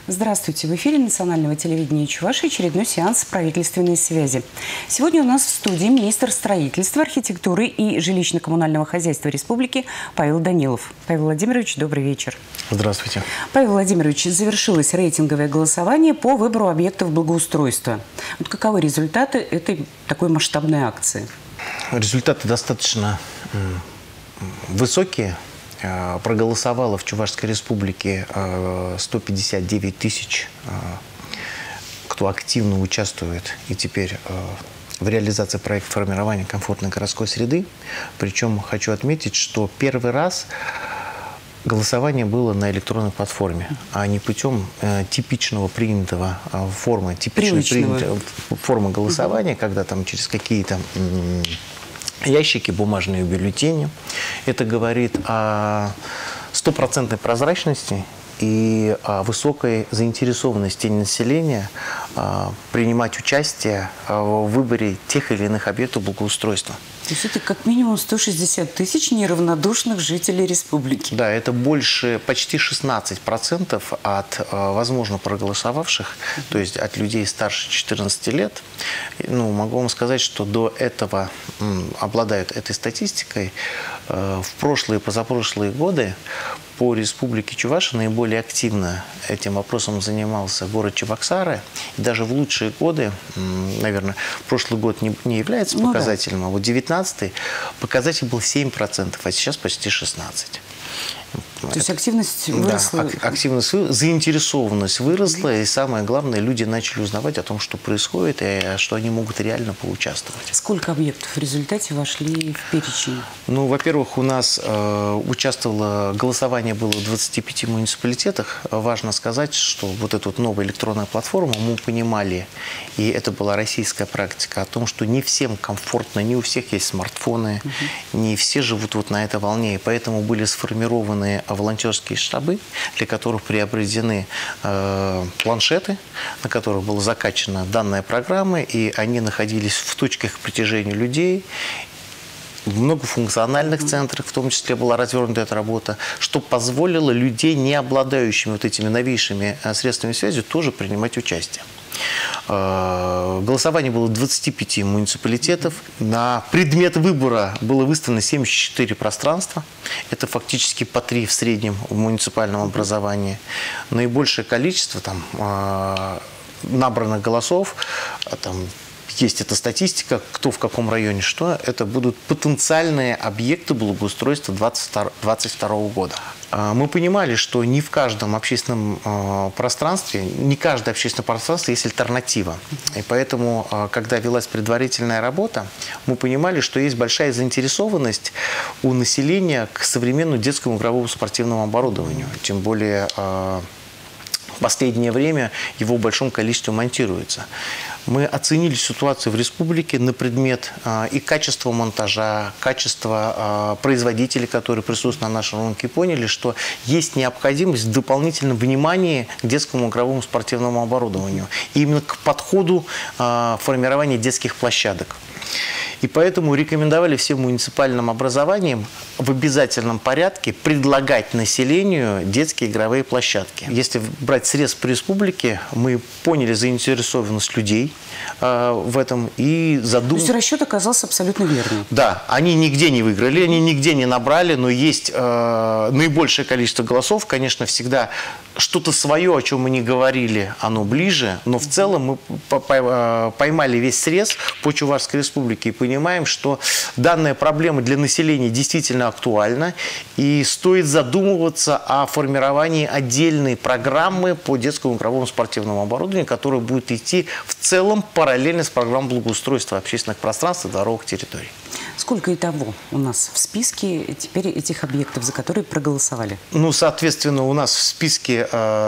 Здравствуйте! В эфире национального телевидения Чувашии очередной сеанс правительственной связи. Сегодня у нас в студии министр строительства, архитектуры и жилищно-коммунального хозяйства республики Павел Данилов. Павел Владимирович, добрый вечер. Здравствуйте. Павел Владимирович, завершилось рейтинговое голосование по выбору объектов благоустройства. Вот каковы результаты этой такой масштабной акции? Результаты достаточно высокие. Проголосовало в Чувашской республике 159 тысяч, кто активно участвует и теперь в реализации проекта формирования комфортной городской среды. Причем хочу отметить, что первый раз голосование было на электронной платформе, а не путем типичного принятого формы, формы голосования, когда там через какие-то ящики, бумажные бюллетени. Это говорит о стопроцентной прозрачности и о высокой заинтересованности населения принимать участие в выборе тех или иных объектов благоустройства. То есть это как минимум 160 тысяч неравнодушных жителей республики. Да, это больше, почти 16% от, возможно, проголосовавших, то есть от людей старше 14 лет. Ну, могу вам сказать, что до этого обладают этой статистикой. В прошлые и позапрошлые годы по республике Чувашия наиболее активно этим вопросом занимался город Чебоксары. И даже в лучшие годы, наверное, прошлый год не является показателем, а вот 19-й показатель был 7%, а сейчас почти 16%. То есть активность выросла? Да, активность, заинтересованность выросла, и самое главное, люди начали узнавать о том, что происходит, и что они могут реально поучаствовать. Сколько объектов в результате вошли в перечень? Ну, во-первых, у нас голосование было в 25 муниципалитетах. Важно сказать, что вот эту вот новую электронную платформу мы понимали, и это была российская практика, о том, что не всем комфортно, не у всех есть смартфоны, не все живут вот на этой волне, и поэтому были сформированы волонтерские штабы, для которых приобретены планшеты, на которых была закачана данная программа, и они находились в точках притяжения людей. В многофункциональных центрах, в том числе, была развернута эта работа, что позволило людей, не обладающими вот этими новейшими средствами связи, тоже принимать участие. Голосование было в 25 муниципалитетов. На предмет выбора было выставлено 74 пространства. Это фактически по 3 в среднем в муниципальном образовании. Наибольшее количество набранных голосов, там есть эта статистика, кто в каком районе что, это будут потенциальные объекты благоустройства 2022 года. Мы понимали, что не в каждом общественном пространстве, не каждое общественное пространство есть альтернатива. И поэтому, когда велась предварительная работа, мы понимали, что есть большая заинтересованность у населения к современному детскому игровому спортивному оборудованию. Тем более в последнее время его в большом количестве монтируется. Мы оценили ситуацию в республике на предмет и качества монтажа, качества производителей, которые присутствуют на нашем рынке, и поняли, что есть необходимость в дополнительном внимании к детскому игровому спортивному оборудованию. И именно к подходу формирования детских площадок. И поэтому рекомендовали всем муниципальным образованиям в обязательном порядке предлагать населению детские игровые площадки. Если брать средства по республике, мы поняли заинтересованность людей в этом и задумались. То есть расчет оказался абсолютно верным. Да, они нигде не выиграли, они нигде не набрали, но есть наибольшее количество голосов. Конечно, всегда что-то свое, о чем мы не говорили, оно ближе, но в целом мы поймали весь срез по Чувашской республике и понимаем, что данная проблема для населения действительно актуальна, и стоит задумываться о формировании отдельной программы по детскому игровому спортивному оборудованию, которая будет идти в целом параллельно с программой благоустройства общественных пространств и дорог территорий. Сколько итого у нас в списке теперь этих объектов, за которые проголосовали? Ну, соответственно, у нас в списке,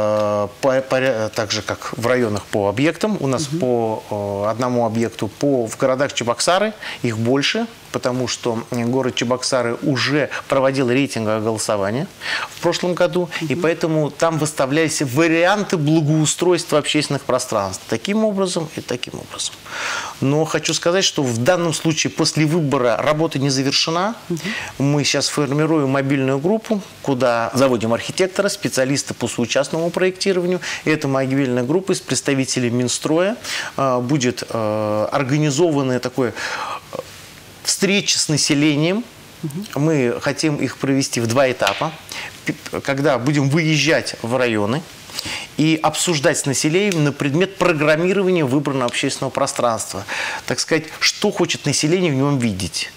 так же как в районах по объектам, у нас по одному объекту в городах Чебоксары, их больше, потому что город Чебоксары уже проводил рейтинговое голосование в прошлом году, и поэтому там выставлялись варианты благоустройства общественных пространств. Таким образом и таким образом. Но хочу сказать, что в данном случае после выбора работа не завершена. Мы сейчас формируем мобильную группу, куда заводим архитектора, специалиста по соучастному проектированию. И эта мобильная группа из представителей Минстроя будет организована такой встречи с населением. Мы хотим их провести в 2 этапа, когда будем выезжать в районы и обсуждать с населением на предмет программирования выбранного общественного пространства. Так сказать, что хочет население в нем видеть.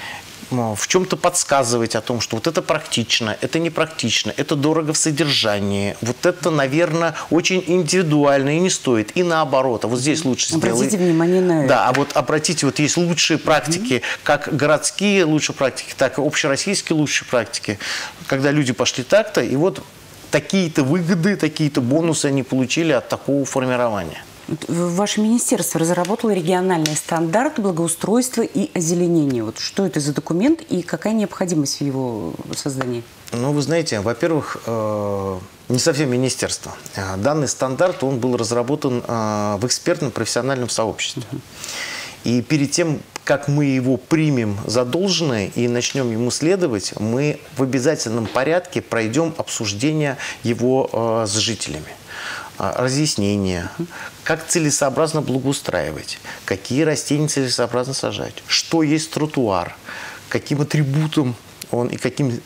В чем-то подсказывать о том, что вот это практично, это непрактично, это дорого в содержании, вот это, наверное, очень индивидуально и не стоит, и наоборот. А вот здесь лучше сделать. Обратите внимание на это. Да, а вот обратите, вот есть лучшие практики, как городские лучшие практики, так и общероссийские лучшие практики, когда люди пошли так-то, и вот такие-то выгоды, такие-то бонусы они получили от такого формирования. Ваше министерство разработало региональный стандарт благоустройства и озеленения. Вот что это за документ и какая необходимость в его создании? Ну, вы знаете, во-первых, не совсем министерство. Данный стандарт, он был разработан в экспертном профессиональном сообществе. И перед тем, как мы его примем за должное и начнем ему следовать, мы в обязательном порядке пройдем обсуждение его с жителями. Разъяснения, как целесообразно благоустраивать, какие растения целесообразно сажать, что есть тротуар, каким атрибутам он и каким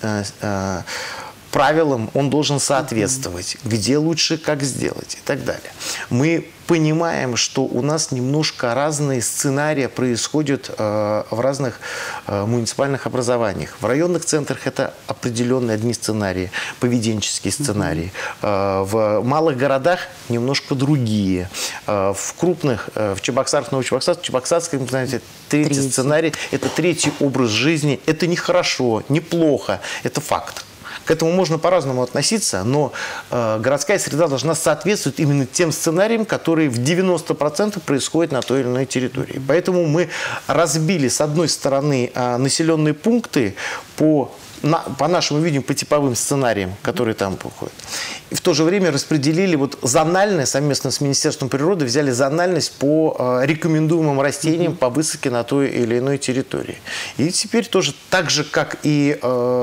правилам он должен соответствовать, где лучше, как сделать и так далее. Мы понимаем, что у нас немножко разные сценарии происходят в разных муниципальных образованиях. В районных центрах это определенные одни сценарии, поведенческие сценарии. В малых городах немножко другие. В крупных, в Чебоксарах, Новочебоксарске, Чебоксарском, знаете, третий сценарий – это третий образ жизни. Это не хорошо, не плохо, это факт. К этому можно по-разному относиться, но городская среда должна соответствовать именно тем сценариям, которые в 90% происходят на той или иной территории. Поэтому мы разбили, с одной стороны, населенные пункты по нашему видению, по типовым сценариям, которые там проходят. И в то же время распределили вот зональность, совместно с Министерством природы взяли зональность по рекомендуемым растениям по высадке на той или иной территории. И теперь тоже так же, как и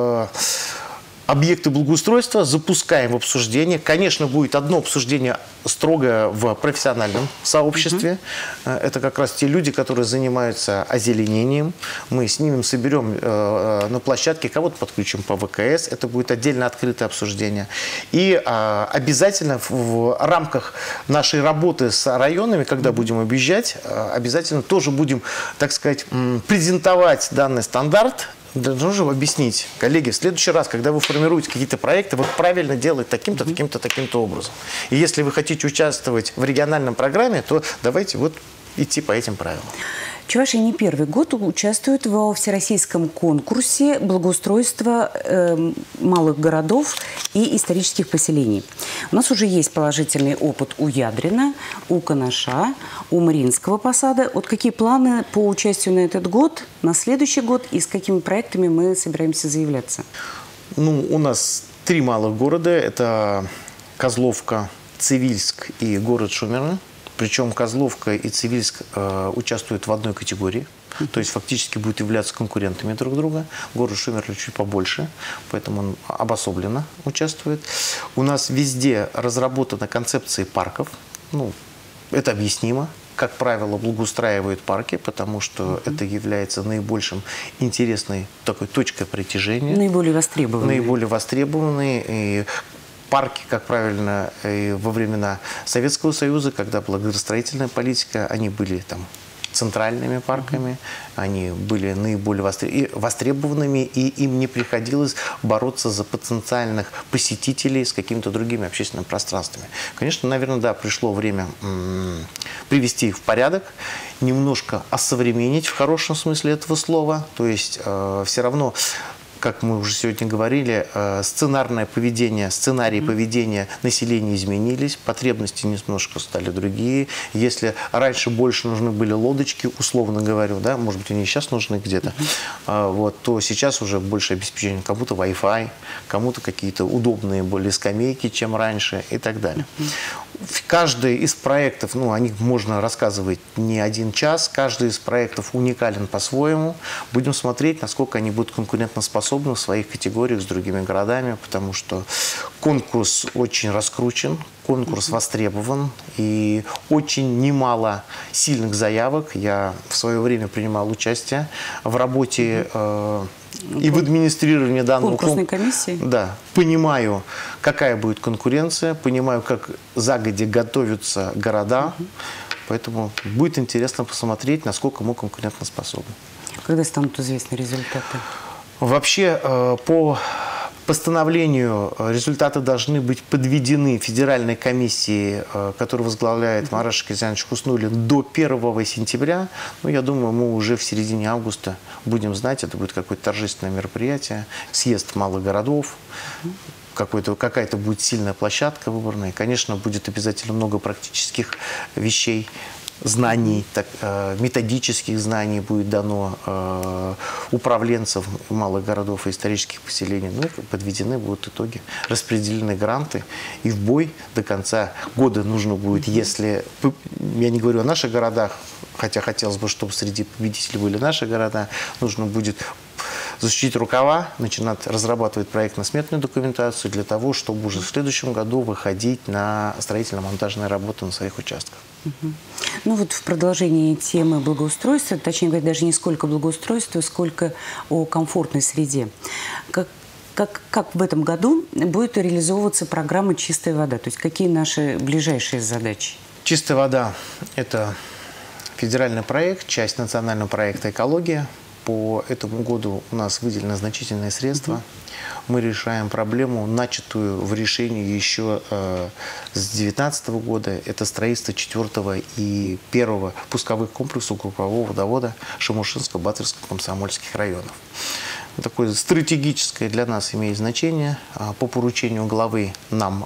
объекты благоустройства запускаем в обсуждение. Конечно, будет одно обсуждение строго в профессиональном сообществе. Это как раз те люди, которые занимаются озеленением. Мы с ними соберем на площадке, кого-то подключим по ВКС. Это будет отдельно открытое обсуждение. И обязательно в рамках нашей работы с районами, когда будем объезжать, обязательно тоже будем, так сказать, презентовать данный стандарт. Нужно объяснить, коллеги, в следующий раз, когда вы формируете какие-то проекты, вот правильно делать таким-то, таким-то, таким-то образом. И если вы хотите участвовать в региональном программе, то давайте вот идти по этим правилам. Чувашия не первый год участвует во всероссийском конкурсе благоустройства малых городов и исторических поселений. У нас уже есть положительный опыт у Ядрина, у Канаша, у Мариинского посада. Вот какие планы по участию на этот год, на следующий год и с какими проектами мы собираемся заявляться? Ну, у нас 3 малых города. Это Козловка, Цивильск и город Шумерны. Причем Козловка и Цивильск участвуют в одной категории. То есть фактически будут являться конкурентами друг друга. Город Шумерли чуть побольше, поэтому он обособленно участвует. У нас везде разработаны концепции парков. Ну, это объяснимо. Как правило, благоустраивают парки, потому что это является наибольшим интересной такой точкой притяжения. Наиболее востребованные. Наиболее востребованные. И парки, как правильно, и во времена Советского Союза, когда была градостроительная политика, они были там центральными парками, они были наиболее востребованными, и им не приходилось бороться за потенциальных посетителей с какими-то другими общественными пространствами. Конечно, наверное, да, пришло время привести их в порядок, немножко осовременить в хорошем смысле этого слова, то есть все равно как мы уже сегодня говорили, сценарии поведения населения изменились, потребности немножко стали другие. Если раньше больше нужны были лодочки, условно говорю, да, может быть, они сейчас нужны где-то, вот, то сейчас уже больше обеспечения. Кому-то Wi-Fi, кому-то какие-то удобные более скамейки, чем раньше и так далее. Каждый из проектов, ну, о них можно рассказывать не один час, каждый из проектов уникален по-своему. Будем смотреть, насколько они будут конкурентоспособны в своих категориях с другими городами, потому что конкурс очень раскручен, конкурс востребован, и очень немало сильных заявок. Я в свое время принимал участие в работе и в администрировании данного конкурсной комиссии. Да, понимаю, какая будет конкуренция, понимаю, как загодя готовятся города, поэтому будет интересно посмотреть, насколько мы конкурентоспособны. Когда станут известны результаты? Вообще, по постановлению результаты должны быть подведены Федеральной комиссии, которую возглавляет Марат Шакирзянович Хуснуллин, до 1 сентября. Ну, я думаю, мы уже в середине августа будем знать, это будет какое-то торжественное мероприятие, съезд малых городов, какая-то будет сильная площадка выборная. Конечно, будет обязательно много практических вещей, знаний, методических знаний будет дано управленцам малых городов и исторических поселений. Ну, и подведены будут итоги, распределены гранты. И в бой до конца года нужно будет, если, я не говорю о наших городах, хотя хотелось бы, чтобы среди победителей были наши города, нужно будет засучить рукава, начинать разрабатывать проектно-сметную документацию для того, чтобы уже в следующем году выходить на строительно-монтажные работы на своих участках. Ну вот в продолжении темы благоустройства, точнее говоря, даже не сколько благоустройства, сколько о комфортной среде. Как в этом году будет реализовываться программа «Чистая вода»? То есть какие наши ближайшие задачи? «Чистая вода» – это федеральный проект, часть национального проекта «Экология». По этому году у нас выделено значительные средства. Мы решаем проблему, начатую в решении еще с 2019 года. Это строительство 4-го и 1-го пусковых комплексов группового водовода Шамушинского, Батырского, Комсомольских районов. Такое стратегическое для нас имеет значение. По поручению главы нам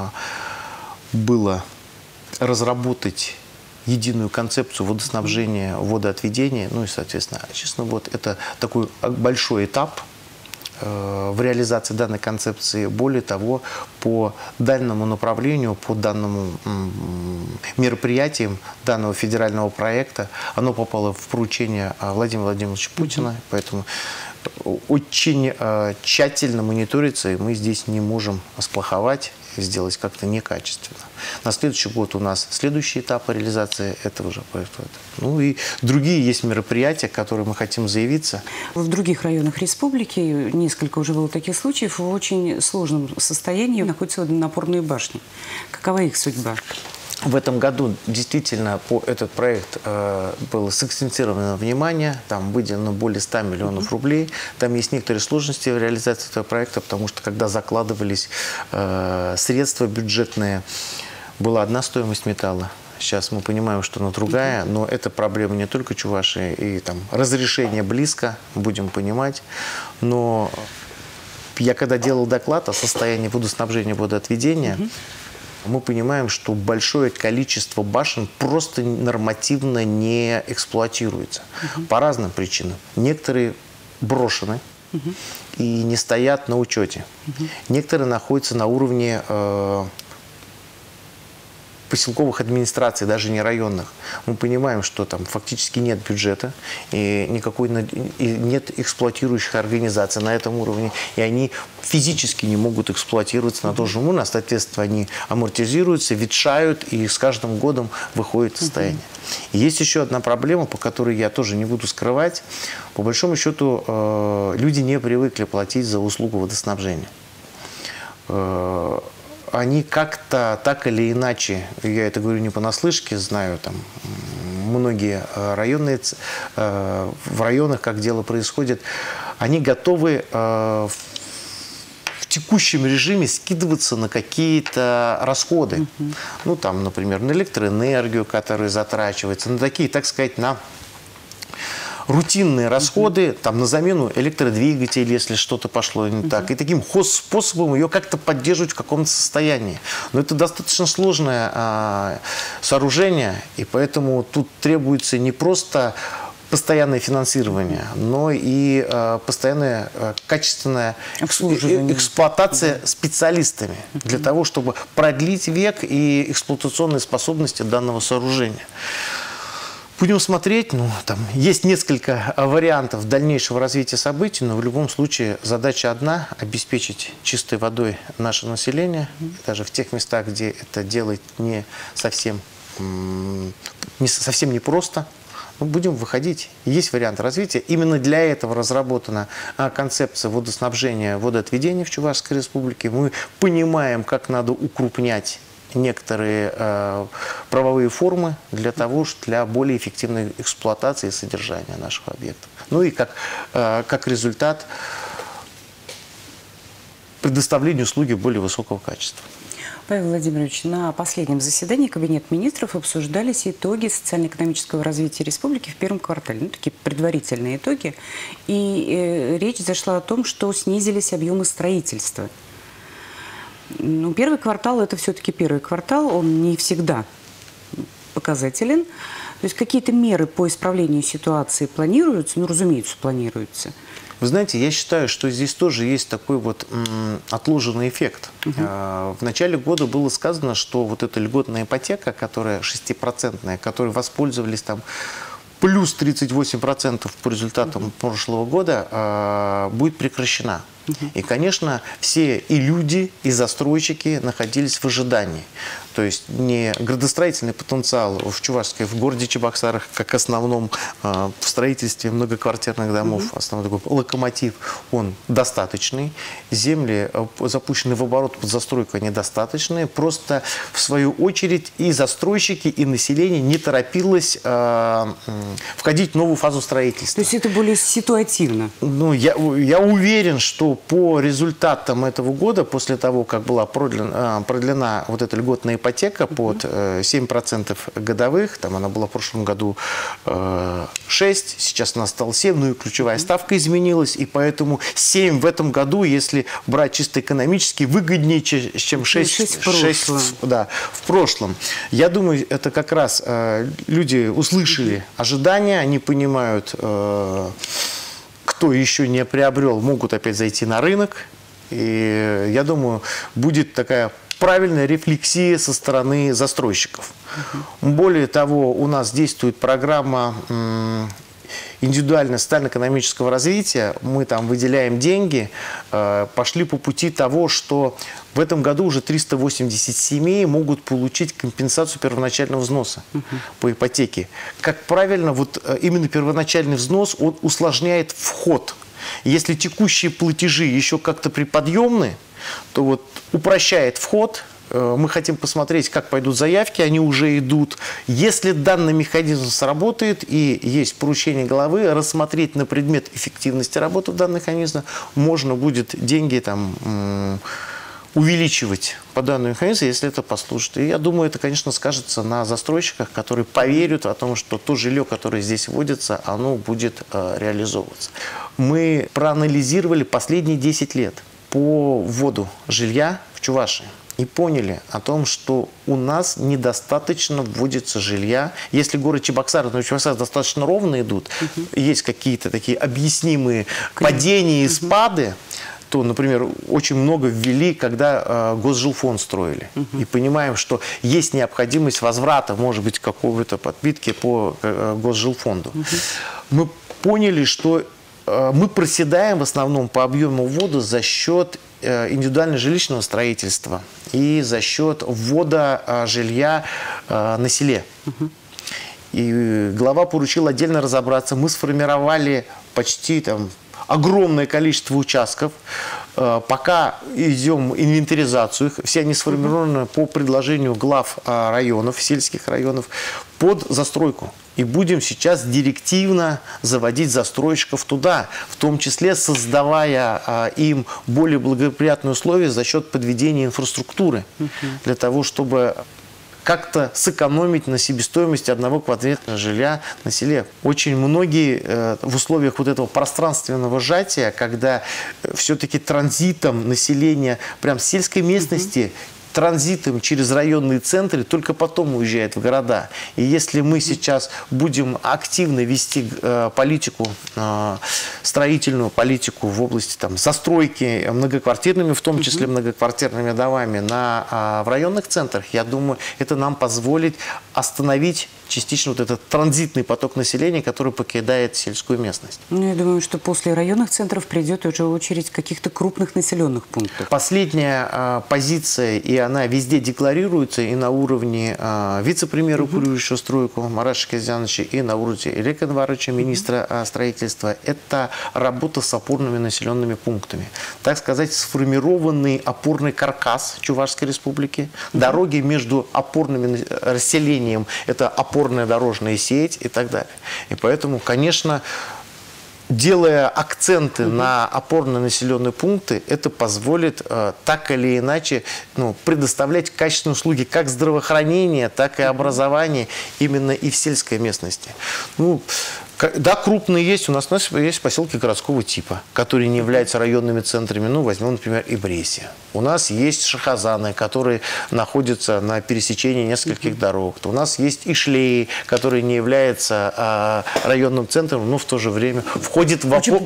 было разработать единую концепцию водоснабжения, водоотведения, ну и, соответственно, очистный вод. Это такой большой этап в реализации данной концепции. Более того, по данному направлению, по данному мероприятиям данного федерального проекта, оно попало в поручение Владимира Владимировича Путина, поэтому очень тщательно мониторится, и мы здесь не можем сплоховать, сделать как-то некачественно. На следующий год у нас следующий этап реализации этого же проекта. Ну и другие есть мероприятия, которые мы хотим заявиться. В других районах республики, несколько уже было таких случаев, в очень сложном состоянии находятся водонапорные башни. Какова их судьба? В этом году действительно по этот проект было сакцентировано внимание, там выделено более 100 миллионов рублей. Там есть некоторые сложности в реализации этого проекта, потому что когда закладывались средства бюджетные, была одна стоимость металла. Сейчас мы понимаем, что она другая, но это проблема не только Чувашии, и там разрешение близко, будем понимать. Но я когда делал доклад о состоянии водоснабжения, водоотведения, мы понимаем, что большое количество башен просто нормативно не эксплуатируется. По разным причинам. Некоторые брошены и не стоят на учете. Некоторые находятся на уровне поселковых администраций, даже не районных. Мы понимаем, что там фактически нет бюджета, и нет эксплуатирующих организаций на этом уровне, и они физически не могут эксплуатироваться на том же уровне, соответственно, они амортизируются, ветшают, и с каждым годом выходит состояние. И есть еще одна проблема, по которой я тоже не буду скрывать. По большому счету, люди не привыкли платить за услугу водоснабжения. Они как-то так или иначе, я это говорю не понаслышке, знаю там многие районные, в районах, как дело происходит, они готовы в текущем режиме скидываться на какие-то расходы. Ну, там, например, на электроэнергию, которая затрачивается, на такие, так сказать, на рутинные расходы там, на замену электродвигателей, если что-то пошло не так. И таким способом ее как-то поддерживать в каком-то состоянии. Но это достаточно сложное сооружение, и поэтому тут требуется не просто постоянное финансирование, но и постоянная качественная эксплуатация специалистами для того, чтобы продлить век и эксплуатационные способности данного сооружения. Будем смотреть, там есть несколько вариантов дальнейшего развития событий, но в любом случае задача одна – обеспечить чистой водой наше население, даже в тех местах, где это делать не совсем непросто. Будем выходить. Есть вариант развития. Именно для этого разработана концепция водоснабжения, водоотведения в Чувашской Республике. Мы понимаем, как надо укрупнять некоторые правовые формы для более эффективной эксплуатации и содержания наших объектов. Ну и как результат предоставления услуги более высокого качества. Павел Владимирович, на последнем заседании Кабинета министров обсуждались итоги социально-экономического развития республики в первом квартале. Такие предварительные итоги. И речь зашла о том, что снизились объемы строительства. Первый квартал – это все-таки первый квартал, он не всегда показателен. То есть какие-то меры по исправлению ситуации планируются? Разумеется, планируются. Вы знаете, я считаю, что здесь тоже есть такой отложенный эффект. В начале года было сказано, что вот эта льготная ипотека, которая 6%, которой воспользовались там плюс 38% по результатам прошлого года, будет прекращена. И, конечно, все и люди, и застройщики находились в ожидании. То есть не градостроительный потенциал в Чувашской, в городе Чебоксарах, как основном в строительстве многоквартирных домов, основной такой локомотив, он достаточный. Земли, запущенные в оборот под застройку, недостаточные. Просто, в свою очередь, и застройщики, и население не торопилось входить в новую фазу строительства. То есть это более ситуативно? Я уверен, что по результатам этого года, после того, как была продлена вот эта льготная ипотека под 7% годовых, там она была в прошлом году 6, сейчас она стала 7, ну и ключевая ставка изменилась, и поэтому 7 в этом году, если брать чисто экономически, выгоднее, чем 6 в прошлом. Я думаю, это как раз люди услышали ожидания, они понимают, кто еще не приобрел, могут опять зайти на рынок. И я думаю, будет такая правильная рефлексия со стороны застройщиков. Более того, у нас действует программа индивидуального социально-экономического развития. Мы там выделяем деньги, пошли по пути того, что в этом году уже 380 семей могут получить компенсацию первоначального взноса по ипотеке. Как правильно, вот именно первоначальный взнос, он усложняет вход. Если текущие платежи еще как-то приподъемны, то вот упрощает вход. Мы хотим посмотреть, как пойдут заявки, они уже идут. Если данный механизм сработает и есть поручение главы, рассмотреть на предмет эффективности работы данного механизма, можно будет деньги там увеличивать по данному механизму, если это послужит. И я думаю, это, конечно, скажется на застройщиках, которые поверят о том, что то жилье, которое здесь вводится, оно будет реализовываться. Мы проанализировали последние 10 лет по вводу жилья в Чувашии и поняли о том, что у нас недостаточно вводится жилья. Если город Чебоксары, но Чебоксары достаточно ровно идут, есть какие-то такие объяснимые падения и спады, то, например, очень много ввели, когда госжилфонд строили. И понимаем, что есть необходимость возврата, может быть, какого-то подпитки по госжилфонду. Мы поняли, что мы проседаем в основном по объему ввода за счет индивидуального жилищного строительства и за счет ввода жилья на селе. И глава поручил отдельно разобраться. Мы сформировали почти огромное количество участков. Пока идем инвентаризацию их. Все они сформированы по предложению глав районов, сельских районов, под застройку. И будем сейчас директивно заводить застройщиков туда, в том числе создавая им более благоприятные условия за счет подведения инфраструктуры, для того, чтобы как-то сэкономить на себестоимости одного квадратного жилья на селе. Очень многие в условиях вот этого пространственного сжатия, когда все-таки транзитом населения прям сельской местности, транзитом через районные центры, только потом уезжает в города. И если мы сейчас будем активно вести политику, строительную политику в области застройки многоквартирными, в том числе многоквартирными домами в районных центрах, я думаю, это нам позволит остановить частично вот этот транзитный поток населения, который покидает сельскую местность. Ну, я думаю, что после районных центров придет уже очередь каких-то крупных населенных пунктов. Последняя позиция, и она везде декларируется, и на уровне вице-премьера, курирующего стройку Марата Шакирзяновича, и на уровне Олега Эдуардовича, министра строительства, это работа с опорными населенными пунктами. Так сказать, сформированный опорный каркас Чувашской республики, дороги между опорными расселением, это опорная дорожная сеть и так далее. И поэтому, конечно, делая акценты на опорные населенные пункты, это позволит так или иначе предоставлять качественные услуги как здравоохранения, так и образования именно и в сельской местности. Да, крупные есть. У нас есть поселки городского типа, которые не являются районными центрами. Возьмем, например, Ибресия. У нас есть Шахазаны, которые находятся на пересечении нескольких дорог. У нас есть Ишлеи, которые не являются районным центром, но в то же время входит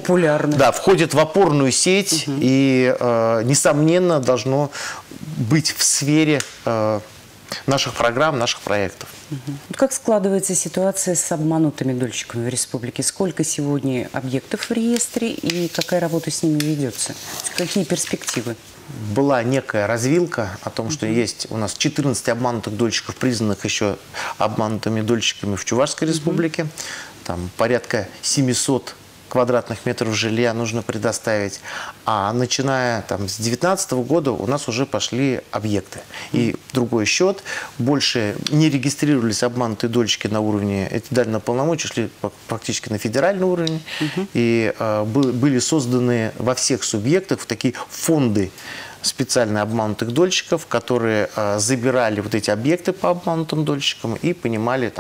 в опорную сеть и, несомненно, должно быть в сфере наших программ, наших проектов. Как складывается ситуация с обманутыми дольщиками в республике? Сколько сегодня объектов в реестре и какая работа с ними ведется? Какие перспективы? Была некая развилка о том, что есть у нас 14 обманутых дольщиков, признанных еще обманутыми дольщиками в Чувашской республике. Там порядка 700 квадратных метров жилья нужно предоставить. А начиная с 2019 года у нас уже пошли объекты. И другой счет, больше не регистрировались обманутые дольщики на уровне, эти дали на полномочия, шли практически на федеральный уровень. И были созданы во всех субъектах такие фонды специально обманутых дольщиков, которые забирали вот эти объекты по обманутым дольщикам и принимали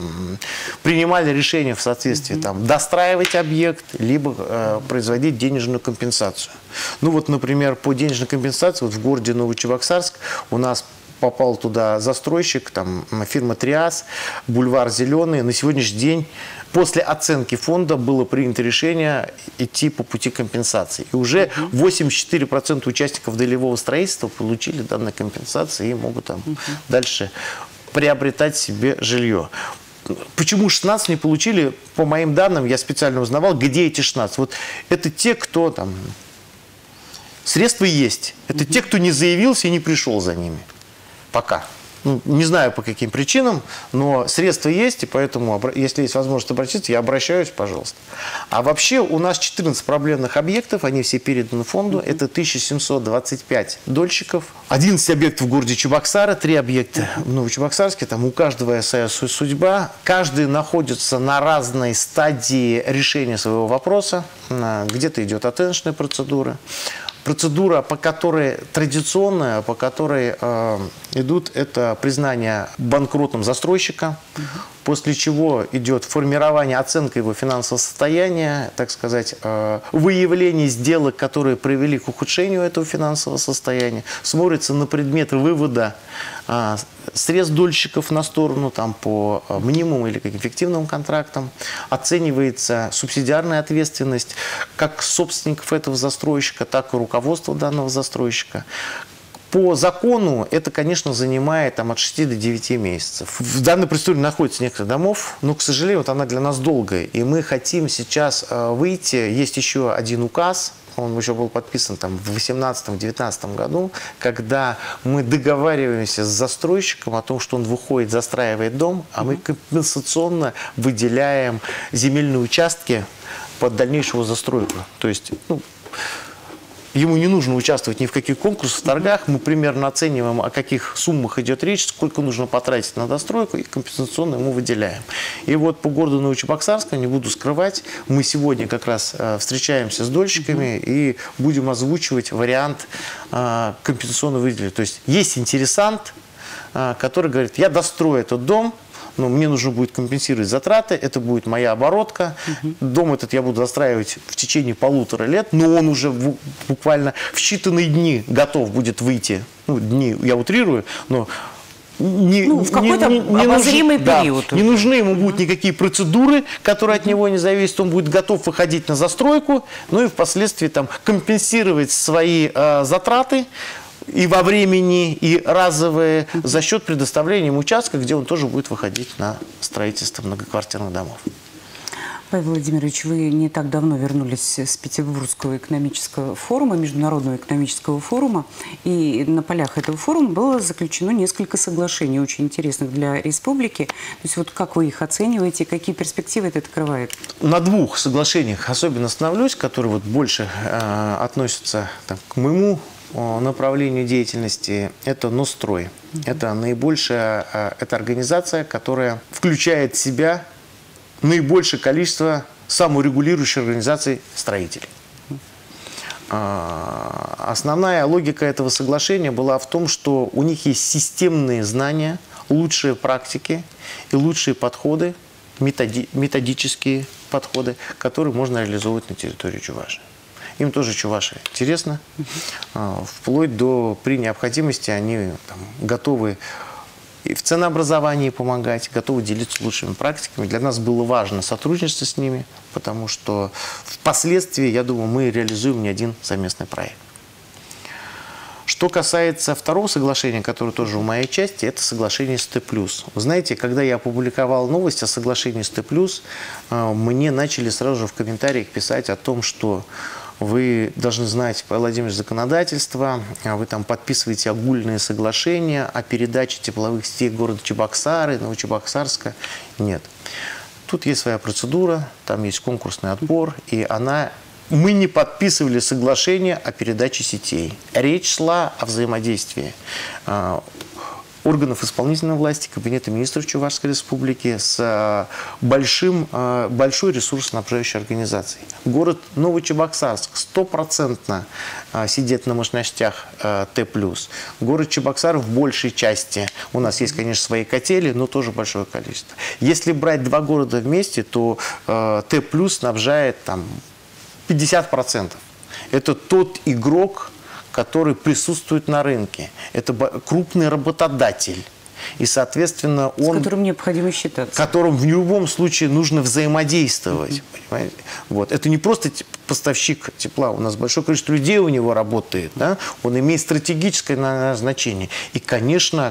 решение в соответствии достраивать объект, либо производить денежную компенсацию. Например, по денежной компенсации в городе Новочебоксарск у нас попал туда застройщик, фирма «Триас», бульвар «Зеленый». На сегодняшний день после оценки фонда было принято решение идти по пути компенсации. И уже 84% участников долевого строительства получили данные компенсации и могут дальше приобретать себе жилье. Почему 16 не получили? По моим данным, я специально узнавал, где эти 16. Это те, кто средства есть. Это те, кто не заявился и не пришел за ними. Пока. Не знаю, по каким причинам, но средства есть, и поэтому, если есть возможность обратиться, я обращаюсь, пожалуйста. А вообще у нас 14 проблемных объектов, они все переданы фонду, это 1725 дольщиков, 11 объектов в городе Чебоксары, 3 объекта в Новочебоксарске, у каждого своя судьба, каждый находится на разной стадии решения своего вопроса, где-то идет оценочная процедура. Процедура, по которой традиционная, по которой идут, это признание банкротом застройщика, после чего идет формирование, оценка его финансового состояния, так сказать, выявление сделок, которые привели к ухудшению этого финансового состояния, смотрится на предмет вывода средств дольщиков на сторону по минимуму или каким фиктивным контрактам, оценивается субсидиарная ответственность как собственников этого застройщика, так и руководства данного застройщика. По закону это, конечно, занимает от 6 до 9 месяцев. В данной процедуре находится несколько домов, но, к сожалению, она для нас долгая. И мы хотим сейчас выйти, есть еще один указ, он еще был подписан в 2018-2019 году, когда мы договариваемся с застройщиком о том, что он выходит, застраивает дом, а мы компенсационно выделяем земельные участки под дальнейшую застройку. То есть, ему не нужно участвовать ни в каких конкурсах, торгах. Мы примерно оцениваем, о каких суммах идет речь, сколько нужно потратить на достройку, и компенсационно ему выделяем. И вот по городу Новочебоксарска, не буду скрывать, мы сегодня как раз встречаемся с дольщиками и будем озвучивать вариант компенсационного выделения. То есть интересант, который говорит, я дострою этот дом, но мне нужно будет компенсировать затраты, это будет моя оборотка. Дом этот я буду достраивать в течение 1,5 лет, но он уже буквально в считанные дни готов будет выйти. Ну, дни, я утрирую, но в какой-то обозримый период. Не нужны ему будут никакие процедуры, которые от него не зависят. Он будет готов выходить на застройку, ну и впоследствии там компенсировать свои затраты и во времени, и разовые за счет предоставления ему участка, где он тоже будет выходить на строительство многоквартирных домов. Павел Владимирович, вы не так давно вернулись с Петербургского экономического форума, Международного экономического форума, и на полях этого форума было заключено несколько соглашений, очень интересных для республики. То есть вот как вы их оцениваете, какие перспективы это открывает? На 2 соглашениях особенно остановлюсь, которые вот больше относятся к моему направлению деятельности. Это Нострой. Это наибольшая, это организация, которая включает в себя наибольшее количество саморегулирующих организаций строителей. Основная логика этого соглашения была в том, что у них есть системные знания, лучшие практики и лучшие подходы, методические подходы, которые можно реализовывать на территории Чувашии. Им тоже Чувашия интересно. Вплоть до, при необходимости, они готовы и в ценообразовании помогать, готовы делиться лучшими практиками. Для нас было важно сотрудничество с ними, потому что впоследствии, я думаю, мы реализуем не один совместный проект. Что касается второго соглашения, которое тоже в моей части, это соглашение с Т+. Вы знаете, когда я опубликовал новость о соглашении с Т+, мне начали сразу же в комментариях писать о том, что вы должны знать, Павел Владимирович, законодательство, вы там подписываете огульные соглашения о передаче тепловых сетей города Чебоксары, Новочебоксарска. Нет. Тут есть своя процедура, там есть конкурсный отбор, и мы не подписывали соглашение о передаче сетей. Речь шла о взаимодействии органов исполнительной власти, Кабинета министров Чувашской республики с большой ресурсоснабжающей организацией. Город Новочебоксарск 100% сидит на мощностях Т+. Город Чебоксары в большей части. У нас есть, конечно, свои котели, но тоже большое количество. Если брать 2 города вместе, то Т+ снабжает 50%. Это тот игрок, который присутствует на рынке. Это крупный работодатель. И, соответственно, он... С которым необходимо считаться. Которым в любом случае нужно взаимодействовать. Понимаете? Вот. Это не просто поставщик тепла. У нас большое количество людей у него работает. Да? Он имеет стратегическое значение. И, конечно,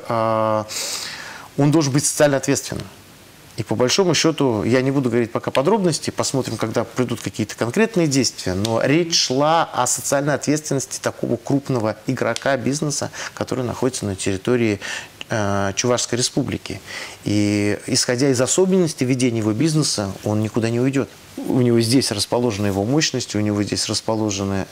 он должен быть социально ответственным. И по большому счету, я не буду говорить пока подробности, посмотрим, когда придут какие-то конкретные действия, но речь шла о социальной ответственности такого крупного игрока бизнеса, который находится на территории Чувашской республики. И исходя из особенностей ведения его бизнеса, он никуда не уйдет. У него здесь расположены его мощности, у него здесь расположены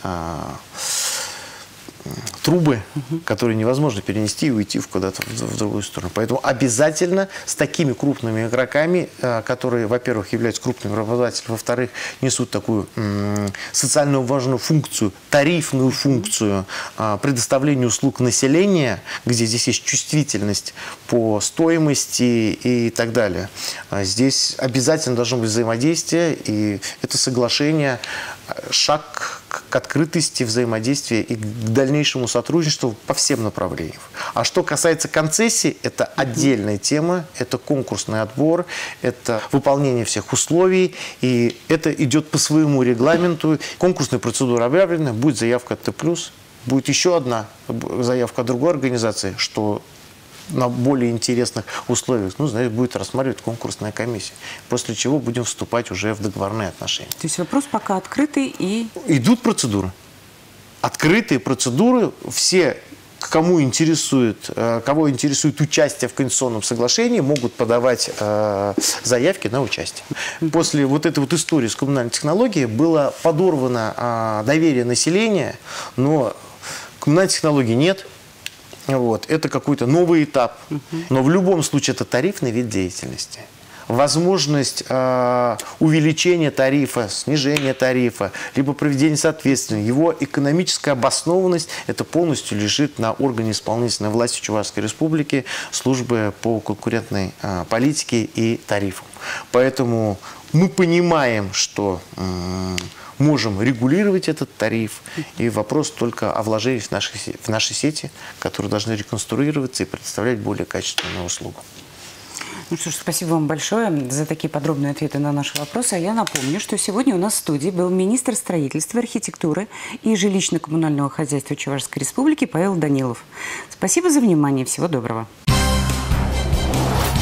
трубы, которые невозможно перенести и уйти куда-то в другую сторону. Поэтому обязательно с такими крупными игроками, которые, во-первых, являются крупными работодателями, во-вторых, несут такую социально важную функцию, тарифную функцию предоставления услуг населения, где здесь есть чувствительность по стоимости и так далее. Здесь обязательно должно быть взаимодействие, и это соглашение шаг к открытости взаимодействия и к дальнейшему сотрудничеству по всем направлениям. А что касается концессий, это отдельная тема, это конкурсный отбор, это выполнение всех условий, и это идет по своему регламенту. Конкурсная процедура объявлена, будет заявка Т+, будет еще одна заявка другой организации, что на более интересных условиях, значит, будет рассматривать конкурсная комиссия. После чего будем вступать уже в договорные отношения. То есть вопрос пока открытый и... Идут процедуры. Открытые процедуры. Все, кого интересует участие в конституционном соглашении, могут подавать заявки на участие. После вот этой вот истории с коммунальной технологией было подорвано доверие населения, но коммунальной технологии нет. Вот. Это какой-то новый этап. Но в любом случае это тарифный вид деятельности. возможность увеличения тарифа, снижения тарифа, либо проведения соответствия, его экономическая обоснованность, это полностью лежит на органе исполнительной власти Чувашской Республики, службы по конкурентной политике и тарифам. Поэтому мы понимаем, что можем регулировать этот тариф, и вопрос только о вложении в наши сети, которые должны реконструироваться и предоставлять более качественную услугу. Ну что ж, спасибо вам большое за такие подробные ответы на наши вопросы. А я напомню, что сегодня у нас в студии был министр строительства, архитектуры и жилищно-коммунального хозяйства Чувашской Республики Павел Данилов. Спасибо за внимание. Всего доброго.